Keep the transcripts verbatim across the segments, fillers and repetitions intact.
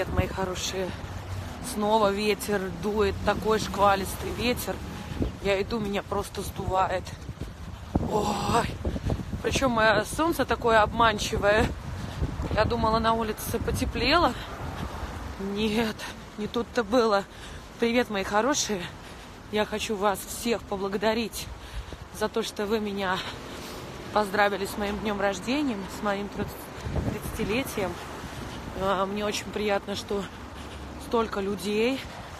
Привет, мои хорошие. Снова ветер дует, такой шквалистый ветер. Я иду, меня просто сдувает. Ой. Причем солнце такое обманчивое. Я думала, на улице потеплело. Нет, не тут-то было. Привет, мои хорошие. Я хочу вас всех поблагодарить за то, что вы меня поздравили с моим днем рождения, с моим тридцатилетием. Мне очень приятно, что столько людей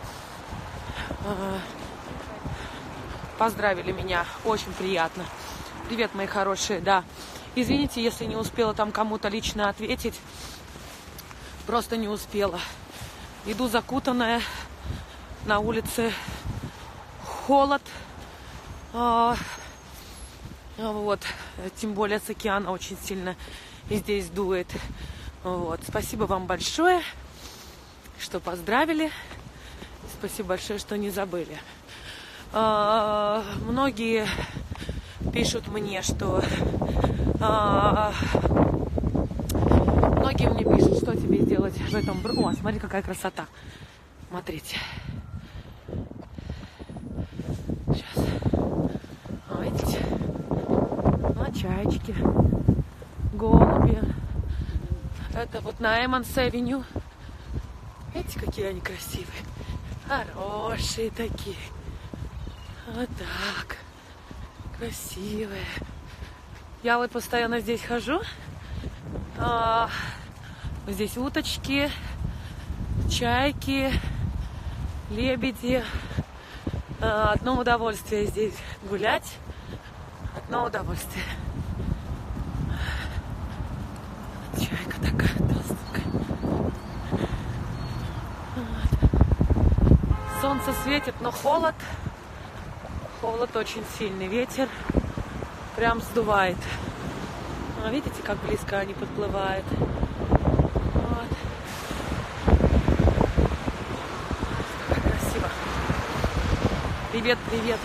поздравили меня. Очень приятно. Привет, мои хорошие, да. Извините, если не успела там кому-то лично ответить. Просто не успела. Иду закутанная. На улице холод. Вот. Тем более с океана очень сильно и здесь дует. Вот. Спасибо вам большое, что поздравили. Спасибо большое, что не забыли. А, многие пишут мне, что... А, многие мне пишут, что тебе сделать в этом... О, смотри, какая красота. Смотрите. Сейчас. А, видите? А, чаечки. Голуби. Это вот на Эммонс-авеню. Видите, какие они красивые. Хорошие такие. Вот так. Красивые. Я вот постоянно здесь хожу. А, здесь уточки, чайки, лебеди. А, одно удовольствие здесь гулять. Одно удовольствие. Чайка такая толстенькая. Вот. Солнце светит, но холод. Холод очень сильный. Ветер прям сдувает. А, видите, как близко они подплывают. Вот. Как красиво. Привет, привет.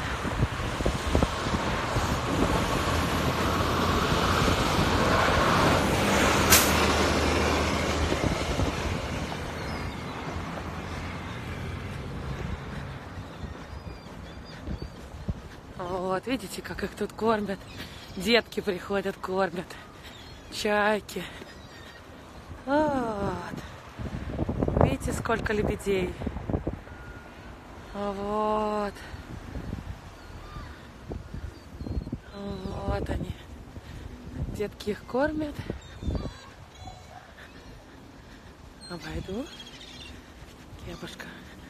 Вот, видите, как их тут кормят. Детки приходят, кормят. Чайки. Вот. Видите, сколько лебедей. Вот. Вот они. Детки их кормят. Обойду. Кепушка.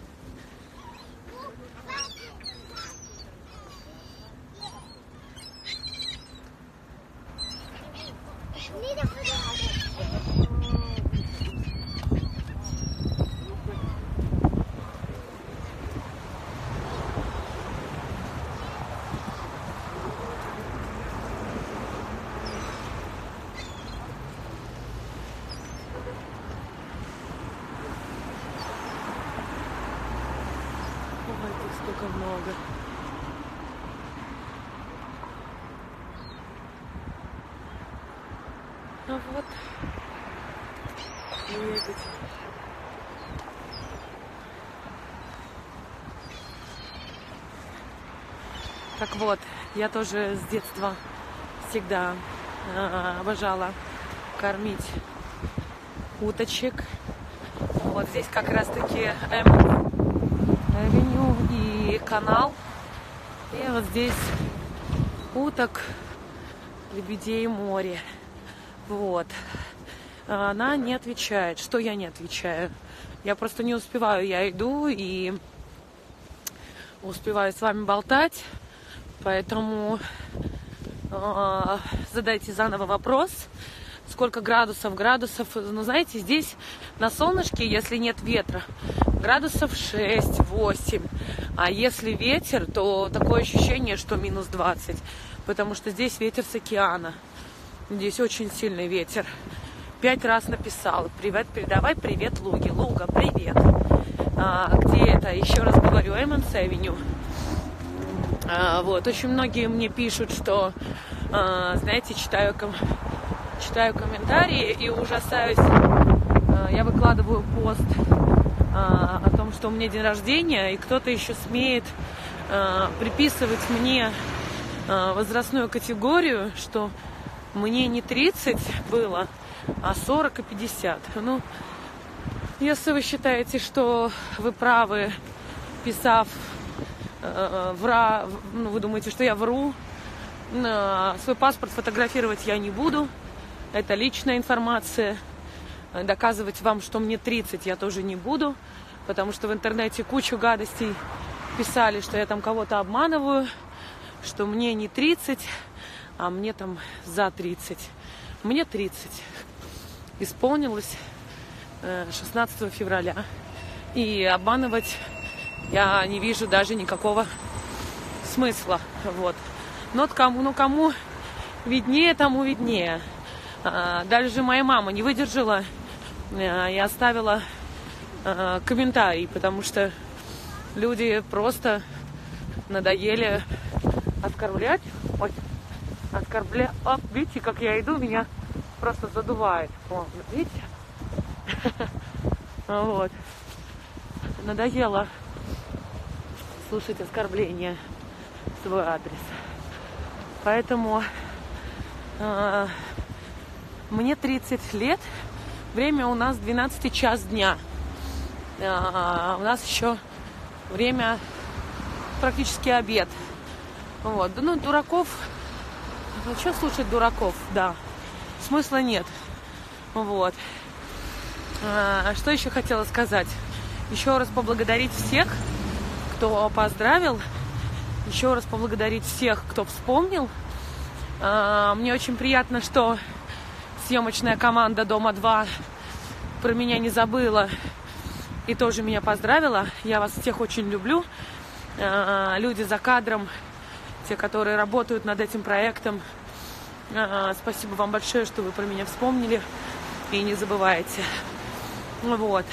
Ой, тут сколько много. Ну вот. Лебедь. Так вот, я тоже с детства всегда э, обожала кормить уточек. Вот здесь как раз-таки Эммонс-авеню и канал. И вот здесь уток, лебедей, море. Вот. Она не отвечает. Что я не отвечаю? Я просто не успеваю. Я иду и успеваю с вами болтать. Поэтому э, задайте заново вопрос. Сколько градусов? Градусов, ну знаете, здесь на солнышке, если нет ветра, градусов шесть-восемь. А если ветер, то такое ощущение, что минус двадцать. Потому что здесь ветер с океана. Здесь очень сильный ветер. Пять раз написала. Привет, передавай привет Луге. Луга, привет. А, где это? Еще раз говорю, Эммонс-авеню. А, вот. Очень многие мне пишут, что, а, знаете, читаю, ком... читаю комментарии и ужасаюсь я выкладываю пост о том, что у меня день рождения, и кто-то еще смеет приписывать мне возрастную категорию, что мне не тридцать было, а сорок и пятьдесят. Ну, если вы считаете, что вы правы, писав э, вра, ну, вы думаете, что я вру, э, свой паспорт фотографировать я не буду, это личная информация. Доказывать вам, что мне тридцать, я тоже не буду, потому что в интернете кучу гадостей писали, что я там кого-то обманываю, что мне не тридцать, а мне там за тридцать. Мне тридцать. Исполнилось шестнадцатого февраля. И обманывать я не вижу даже никакого смысла. Вот. Но кому, ну, кому виднее, тому виднее. Даже моя мама не выдержала и оставила комментарий, потому что люди просто надоели оскорблять. Ой, оскорблять. О, видите, как я иду, меня просто задувает. О, видите? Вот. Надоело слушать оскорбления в свой адрес. Поэтому э, мне тридцать лет. Время у нас двенадцатый час дня. Э, у нас еще время практически обед. Вот. Ну, дураков. Ну, что слушать дураков? Да. Смысла нет. Вот. А, что еще хотела сказать? Еще раз поблагодарить всех, кто поздравил. Еще раз поблагодарить всех, кто вспомнил. А, мне очень приятно, что съемочная команда Дома-два про меня не забыла и тоже меня поздравила. Я вас всех очень люблю. А, люди за кадром, те, которые работают над этим проектом. А, спасибо вам большое, что вы про меня вспомнили и не забываете. Вот.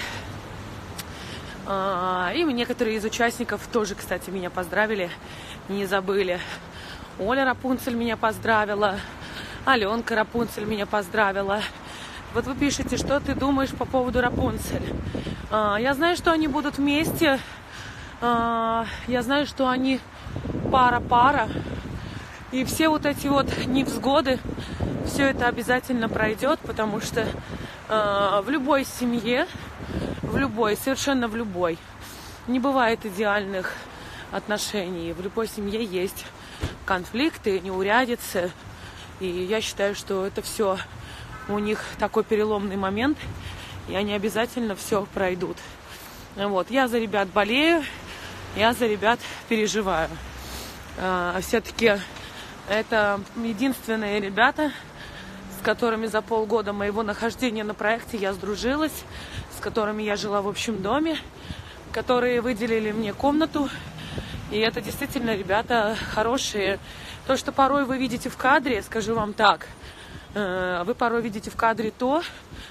А, и некоторые из участников тоже, кстати, меня поздравили, не забыли. Оля Рапунцель меня поздравила, Аленка Рапунцель меня поздравила. Вот вы пишете, что ты думаешь по поводу Рапунцель. А, я знаю, что они будут вместе. А, я знаю, что они пара-пара. И все вот эти вот невзгоды, все это обязательно пройдет, потому что э, в любой семье, в любой, совершенно в любой, не бывает идеальных отношений. В любой семье есть конфликты, неурядицы. И я считаю, что это все у них такой переломный момент, и они обязательно все пройдут. Вот. Я за ребят болею, я за ребят переживаю. Э, все-таки это единственные ребята, с которыми за полгода моего нахождения на проекте я сдружилась, с которыми я жила в общем доме, которые выделили мне комнату. И это действительно ребята хорошие. То, что порой вы видите в кадре, скажу вам так, вы порой видите в кадре то,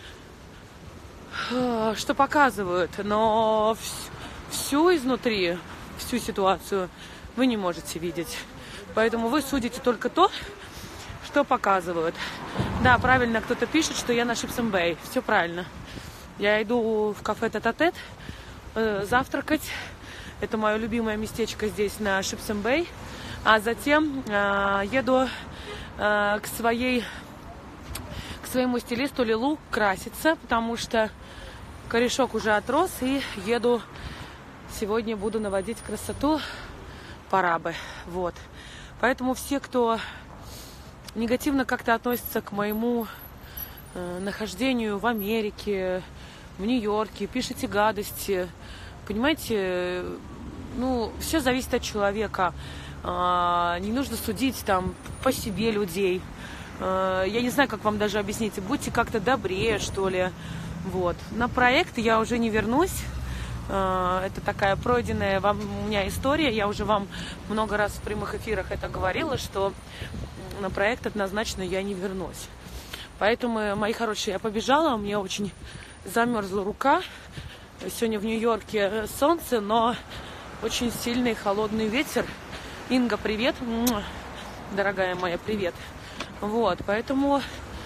что показывают, но всю изнутри, всю ситуацию вы не можете видеть. Поэтому вы судите только то, что показывают. Да, правильно кто-то пишет, что я на Шипсен-Бэй. Все правильно. Я иду в кафе Тет-а-Тет э, завтракать. Это мое любимое местечко здесь на Шипсен-Бэй. А затем э, еду э, к своей, к своему стилисту Лилу краситься, потому что корешок уже отрос, и еду. Сегодня буду наводить красоту. Пора бы. Вот. Поэтому все, кто негативно как-то относится к моему э, нахождению в Америке, в Нью-Йорке, пишите гадости, понимаете, ну, все зависит от человека. Э, не нужно судить там по себе людей. Э, я не знаю, как вам даже объяснить. Будьте как-то добрее, что ли. Вот. На проект я уже не вернусь. Это такая пройденная вам, у меня история. Я уже вам много раз в прямых эфирах это говорила, что на проект однозначно я не вернусь. Поэтому, мои хорошие, я побежала. У меня очень замерзла рука. Сегодня в Нью-Йорке солнце, но очень сильный холодный ветер. Инга, привет. Дорогая моя, привет. Вот, поэтому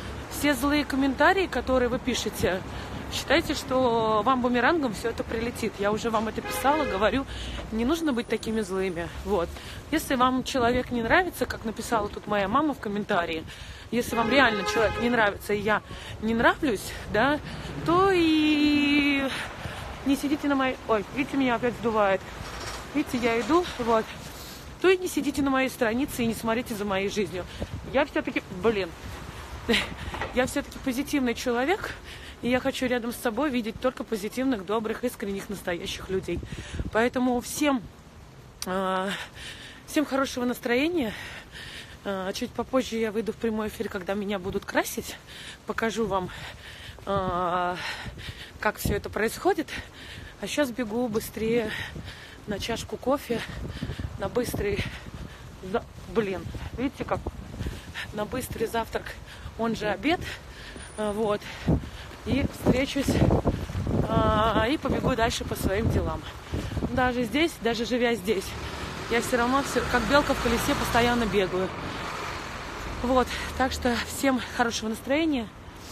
все злые комментарии, которые вы пишете, считайте, что вам бумерангом все это прилетит. Я уже вам это писала, говорю, не нужно быть такими злыми. Вот. Если вам человек не нравится, как написала тут моя мама в комментарии, если вам реально человек не нравится, и я не нравлюсь, да, то и не сидите на моей... Ой, видите, меня опять сдувает. Видите, я иду, вот. То и не сидите на моей странице и не смотрите за моей жизнью. Я все-таки, блин, я все-таки позитивный человек, и я хочу рядом с собой видеть только позитивных, добрых, искренних, настоящих людей. Поэтому всем, э, всем хорошего настроения. Э, чуть попозже я выйду в прямой эфир, когда меня будут красить. Покажу вам, э, как все это происходит. А сейчас бегу быстрее на чашку кофе, на быстрый... За... Блин, видите как? На быстрый завтрак, он же обед. Э, вот. И встречусь, а, и побегу дальше по своим делам. Даже здесь, даже живя здесь, я все равно, все, как белка в колесе, постоянно бегаю. Вот, так что всем хорошего настроения,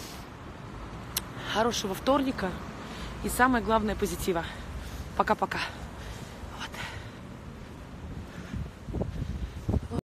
хорошего вторника и самое главное, позитива. Пока-пока.